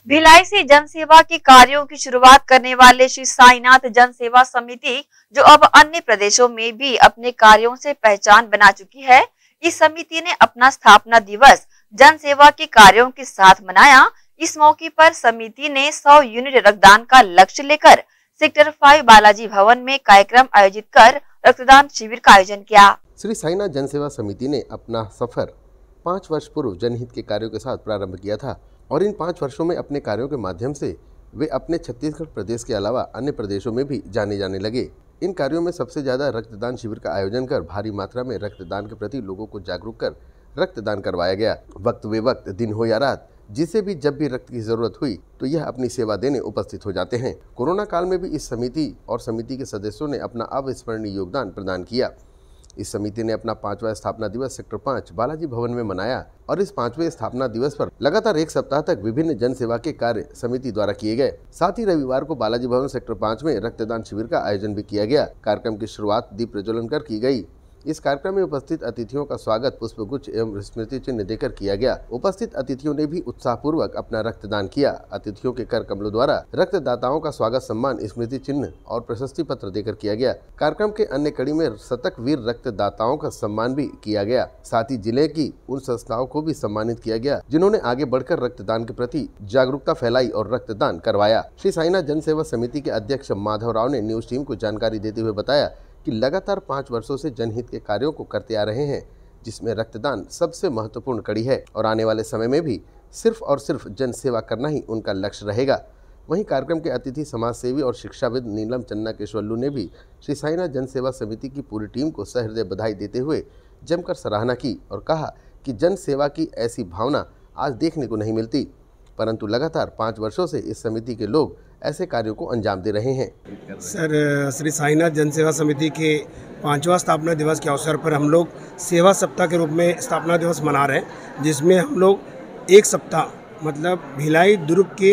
भिलाई से जन सेवा के कार्यों की शुरुआत करने वाले श्री साईनाथ जन सेवा समिति, जो अब अन्य प्रदेशों में भी अपने कार्यों से पहचान बना चुकी है, इस समिति ने अपना स्थापना दिवस जन सेवा के कार्यों के साथ मनाया। इस मौके पर समिति ने 100 यूनिट रक्तदान का लक्ष्य लेकर सेक्टर 5 बालाजी भवन में कार्यक्रम आयोजित कर रक्तदान शिविर का आयोजन किया। श्री साईनाथ जन सेवा समिति ने अपना सफर 5 वर्ष पूर्व जनहित के कार्यों के साथ प्रारंभ किया था और इन 5 वर्षों में अपने कार्यों के माध्यम से वे अपने छत्तीसगढ़ प्रदेश के अलावा अन्य प्रदेशों में भी जाने जाने लगे। इन कार्यों में सबसे ज्यादा रक्तदान शिविर का आयोजन कर भारी मात्रा में रक्तदान के प्रति लोगों को जागरूक कर रक्तदान करवाया गया। वक्त वे वक्त, दिन हो या रात, जिसे भी जब भी रक्त की जरूरत हुई तो यह अपनी सेवा देने उपस्थित हो जाते हैं। कोरोना काल में भी इस समिति और समिति के सदस्यों ने अपना अविस्मरणीय योगदान प्रदान किया। इस समिति ने अपना 5वां स्थापना दिवस सेक्टर 5 बालाजी भवन में मनाया और इस 5वें स्थापना दिवस पर लगातार 1 सप्ताह तक विभिन्न जन सेवा के कार्य समिति द्वारा किए गए। साथ ही रविवार को बालाजी भवन सेक्टर 5 में रक्तदान शिविर का आयोजन भी किया गया। कार्यक्रम की शुरुआत दीप प्रज्वलन कर की गई। इस कार्यक्रम में उपस्थित अतिथियों का स्वागत पुष्पगुच्छ एवं स्मृति चिन्ह देकर किया गया। उपस्थित अतिथियों ने भी उत्साहपूर्वक अपना रक्तदान किया। अतिथियों के कर कमलों द्वारा रक्तदाताओं का स्वागत सम्मान, स्मृति चिन्ह और प्रशस्ति पत्र देकर किया गया। कार्यक्रम के अन्य कड़ी में शतक वीर रक्तदाताओं का सम्मान भी किया गया। साथ ही जिले की उन संस्थाओं को भी सम्मानित किया गया जिन्होंने आगे बढ़कर रक्तदान के प्रति जागरूकता फैलाई और रक्तदान करवाया। श्री साईनाथ जन सेवा समिति के अध्यक्ष माधव राव ने न्यूज टीम को जानकारी देते हुए बताया कि लगातार 5 वर्षों से जनहित के कार्यों को करते आ रहे हैं, जिसमें रक्तदान सबसे महत्वपूर्ण कड़ी है और आने वाले समय में भी सिर्फ और सिर्फ जन सेवा करना ही उनका लक्ष्य रहेगा। वहीं कार्यक्रम के अतिथि समाज सेवी और शिक्षाविद नीलम चन्ना केशवल्लू ने भी श्री साईनाथ जन सेवा समिति की पूरी टीम को सहृदय बधाई देते हुए जमकर सराहना की और कहा कि जन सेवा की ऐसी भावना आज देखने को नहीं मिलती, परंतु लगातार 5 वर्षों से इस समिति के लोग ऐसे कार्यों को अंजाम दे रहे हैं। सर, श्री साईनाथ जन सेवा समिति के 5वां स्थापना दिवस के अवसर पर हम लोग सेवा सप्ताह के रूप में स्थापना दिवस मना रहे हैं, जिसमें हम लोग 1 सप्ताह मतलब भिलाई दुर्ग के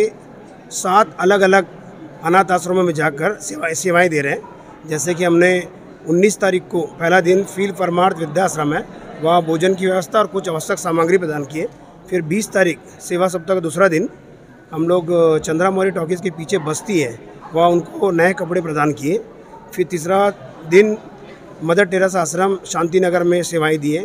7 अलग अलग अनाथ आश्रमों में जाकर सेवाएं दे रहे हैं। जैसे कि हमने 19 तारीख को पहला दिन फील्ड परमार्थ वृद्धाश्रम है, वहाँ भोजन की व्यवस्था और कुछ आवश्यक सामग्री प्रदान किए। फिर 20 तारीख सेवा सप्ताह का दूसरा दिन हम लोग चंद्रा मौर्य टॉकीज़ के पीछे बस्ती है, वहाँ उनको नए कपड़े प्रदान किए। फिर तीसरा दिन मदर टेरेसा आश्रम शांति नगर में सेवाएं दिए।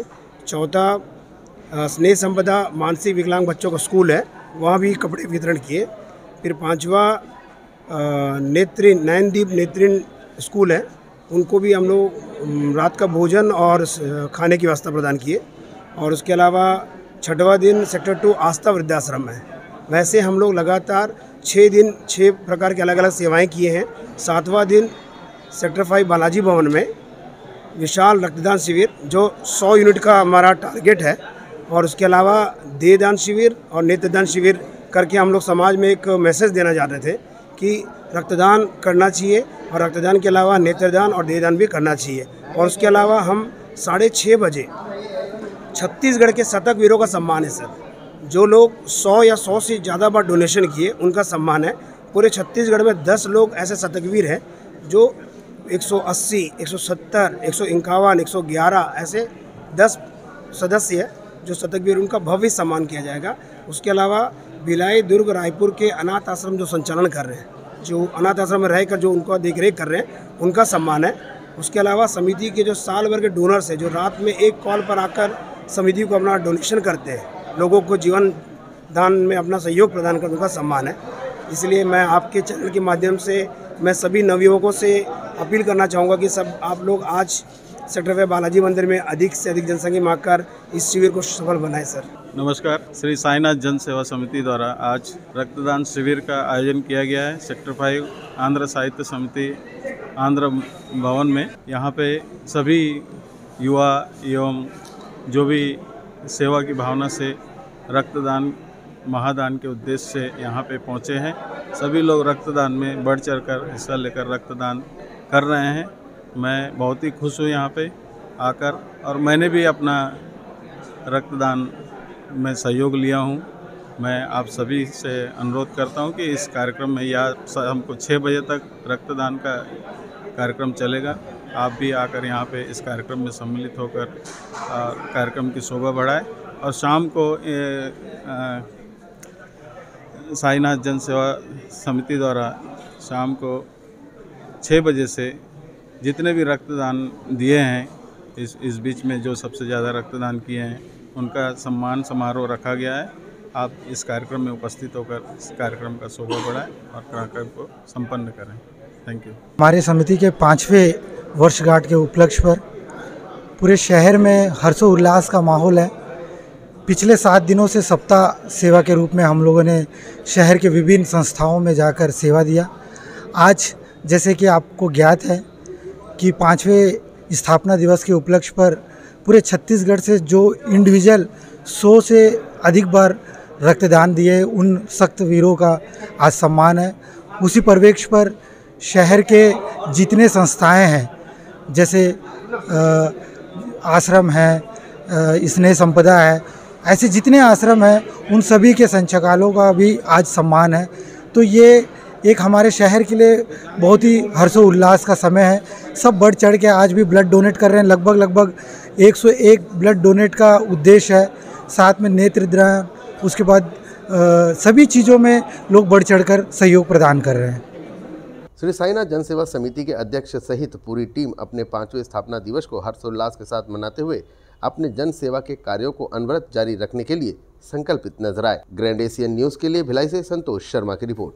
चौथा स्नेह संपदा मानसिक विकलांग बच्चों का स्कूल है, वहाँ भी कपड़े वितरण किए। फिर 5वां नयनदीप नेत्रीन स्कूल है, उनको भी हम लोग रात का भोजन और खाने की व्यवस्था प्रदान किए। और उसके अलावा 6वां दिन सेक्टर 2 आस्था वृद्धाश्रम है। वैसे हम लोग लगातार 6 दिन 6 प्रकार के अलग अलग सेवाएं किए हैं। 7वां दिन सेक्टर 5 बालाजी भवन में विशाल रक्तदान शिविर, जो 100 यूनिट का हमारा टारगेट है, और उसके अलावा देहदान शिविर और नेत्रदान शिविर करके हम लोग समाज में एक मैसेज देना चाहते थे कि रक्तदान करना चाहिए और रक्तदान के अलावा नेत्रदान और देहदान भी करना चाहिए। और उसके अलावा हम 6:30 बजे छत्तीसगढ़ के शतक वीरों का सम्मान है सर। जो लोग 100 या 100 से ज़्यादा बार डोनेशन किए उनका सम्मान है। पूरे छत्तीसगढ़ में 10 लोग ऐसे शतकवीर हैं जो 180, 170, 151, 111 ऐसे 10 सदस्य है जो शतकवीर, उनका भव्य सम्मान किया जाएगा। उसके अलावा भिलाई, दुर्ग, रायपुर के अनाथ आश्रम जो संचालन कर रहे हैं, जो अनाथ आश्रम में रहकर जो उनका देखरेख कर रहे हैं, उनका सम्मान है। उसके अलावा समिति के जो साल भर के डोनर्स हैं, जो रात में एक कॉल पर आकर समिति को अपना डोनेशन करते हैं, लोगों को जीवन दान में अपना सहयोग प्रदान करने का सम्मान है। इसलिए मैं आपके चैनल के माध्यम से मैं सभी नवयुवकों से अपील करना चाहूँगा कि सब आप लोग आज सेक्टर 5 बालाजी मंदिर में अधिक से अधिक जनसंख्या में आकर इस शिविर को सफल बनाएं सर। नमस्कार। श्री साईनाथ जन सेवा समिति द्वारा आज रक्तदान शिविर का आयोजन किया गया है सेक्टर 5 आंध्र साहित्य समिति आंध्र भवन में। यहाँ पे सभी युवा एवं जो भी सेवा की भावना से रक्तदान महादान के उद्देश्य से यहाँ पे पहुँचे हैं, सभी लोग रक्तदान में बढ़ चढ़कर हिस्सा लेकर रक्तदान कर रहे हैं। मैं बहुत ही खुश हूँ यहाँ पे आकर, और मैंने भी अपना रक्तदान में सहयोग लिया हूँ। मैं आप सभी से अनुरोध करता हूँ कि इस कार्यक्रम में या हमको 6 बजे तक रक्तदान का कार्यक्रम चलेगा। आप भी आकर यहाँ पे इस कार्यक्रम में सम्मिलित होकर कार्यक्रम की शोभा बढ़ाएं। और शाम को साईनाथ जन सेवा समिति द्वारा शाम को 6 बजे से जितने भी रक्तदान दिए हैं, इस बीच में जो सबसे ज़्यादा रक्तदान किए हैं उनका सम्मान समारोह रखा गया है। आप इस कार्यक्रम में उपस्थित होकर इस कार्यक्रम का शोभा बढ़ाएं और कार्यक्रम को संपन्न करें। Thank you. हमारे समिति के 5वें वर्षगांठ के उपलक्ष्य पर पूरे शहर में हर्षोल्लास का माहौल है। पिछले 7 दिनों से सप्ताह सेवा के रूप में हम लोगों ने शहर के विभिन्न संस्थाओं में जाकर सेवा दिया। आज जैसे कि आपको ज्ञात है कि 5वें स्थापना दिवस के उपलक्ष्य पर पूरे छत्तीसगढ़ से जो इंडिविजुअल 100 से अधिक बार रक्तदान दिए उन सख्त वीरों का आज सम्मान है। उसी परिप्रेक्ष्य पर शहर के जितने संस्थाएं हैं, जैसे आश्रम है, स्नेह संपदा है, ऐसे जितने आश्रम हैं उन सभी के संचालकों का भी आज सम्मान है। तो ये एक हमारे शहर के लिए बहुत ही हर्षोल्लास का समय है। सब बढ़ चढ़ के आज भी ब्लड डोनेट कर रहे हैं। लगभग 101 ब्लड डोनेट का उद्देश्य है। साथ में नेत्रदान, उसके बाद सभी चीज़ों में लोग बढ़ चढ़कर सहयोग प्रदान कर रहे हैं। श्री साईनाथ जन सेवा समिति के अध्यक्ष सहित पूरी टीम अपने 5वें स्थापना दिवस को हर्षोल्लास के साथ मनाते हुए अपने जन सेवा के कार्यों को अनवरत जारी रखने के लिए संकल्पित नजर आए। ग्रैंड एशियन न्यूज के लिए भिलाई से संतोष शर्मा की रिपोर्ट।